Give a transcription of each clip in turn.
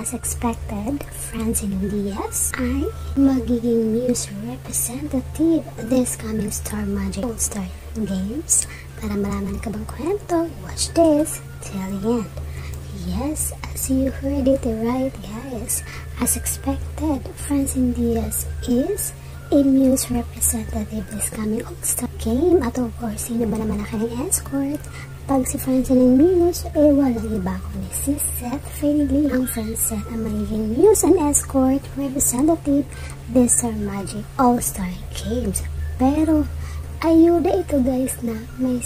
as expected, Francine and Diaz ay magiging MUSE representative this coming Star Magic All-Star Games. Para malaman ka bang kwento, watch this till the end. Yes, as you heard it right guys, as expected, Francine Diaz is a MUSE representative this coming All-Star Game. At of course, sino ba naman ang kanyang escort? Pag si Francine and MUSE, walang iba kundi si Seth Finley. Ang Franseth ang magiging MUSE and escort representative this Star Magic All-Star Games. Pero, ayuda ito guys na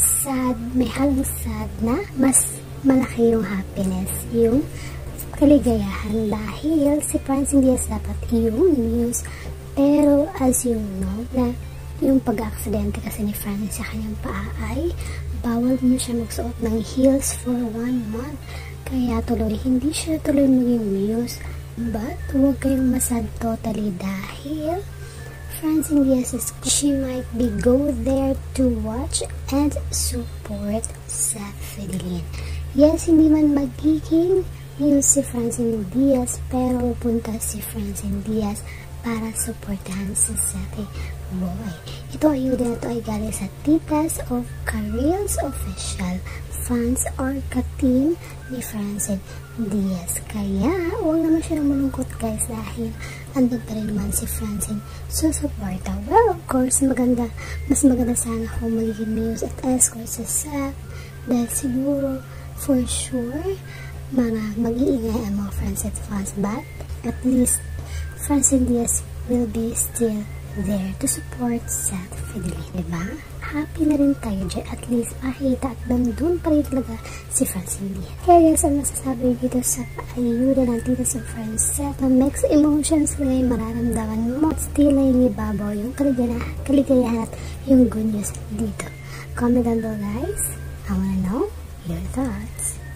may halong sad na mas malaki yung happiness, yung kaligayahan dahil si Francine Diaz dapat yung MUSE. Pero, as you know, na yung pag-aksidente kasi ni Francine sa kanyang paa ay bawal niya siya magsuot ng heels for 1 month. Kaya tuloy, hindi siya tuloy maging MUSE. But, huwag kayong masad totally dahil Francine Diaz, she might be go there to watch and support Seth Finley. Yes, hindi man magiging MUSE si Francine Diaz, pero pupunta si Francine Diaz para supportahan si Seth Boy. Ito ayuda na ito ay galing sa Titas of Careers Official fans or ka-team ni Francine Diaz. Kaya, huwag naman siya malungkot guys dahil andun pa rin naman si Francine susuporta. Well, of course, mas maganda sana kung magiging MUSE at escort sa Seth dahil siguro, for sure, mag-iingay ang mga Franceth fans, but at least Francine Diaz will be still there to support Seth Finley, diba? Happy na rin tayo dyan. At least makita at nandun pa rin talaga si Francine Diaz. Kaya guys, ang masasabi dito sa ayuda ng tita sa Franseth, ang mixed emotions na yung mararamdaman mo. Still ay nibabaw yung kaligayahan at yung good news dito. Comment down below guys. I wanna know your thoughts.